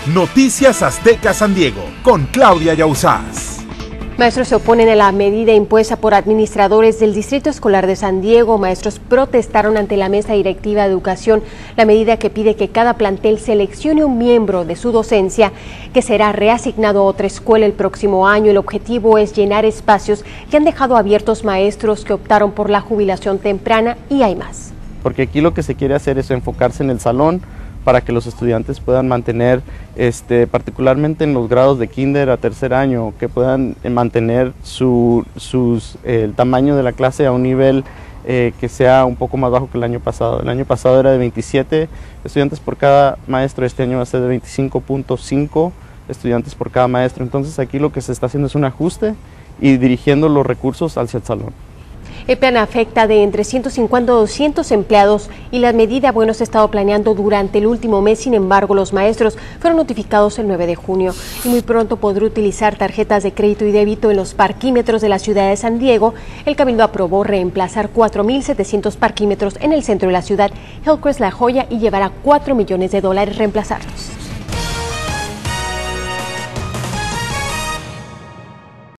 Noticias Azteca San Diego, con Claudia Yauzás. Maestros se oponen a la medida impuesta por administradores del Distrito Escolar de San Diego. Maestros protestaron ante la mesa directiva de educación la medida que pide que cada plantel seleccione un miembro de su docencia que será reasignado a otra escuela el próximo año. El objetivo es llenar espacios que han dejado abiertos maestros que optaron por la jubilación temprana, y hay más. Porque aquí lo que se quiere hacer es enfocarse en el salón para que los estudiantes puedan mantener, particularmente en los grados de kinder a tercer año, que puedan mantener el tamaño de la clase a un nivel que sea un poco más bajo que el año pasado. El año pasado era de 27 estudiantes por cada maestro, este año va a ser de 25.5 estudiantes por cada maestro. Entonces aquí lo que se está haciendo es un ajuste y dirigiendo los recursos hacia el salón. El plan afecta de entre 150 a 200 empleados y la medida, se ha estado planeando durante el último mes. Sin embargo, los maestros fueron notificados el 9 de junio y muy pronto podrá utilizar tarjetas de crédito y débito en los parquímetros de la ciudad de San Diego. El Cabildo aprobó reemplazar 4.700 parquímetros en el centro de la ciudad, Hillcrest, La Joya, y llevará $4 millones reemplazarlos.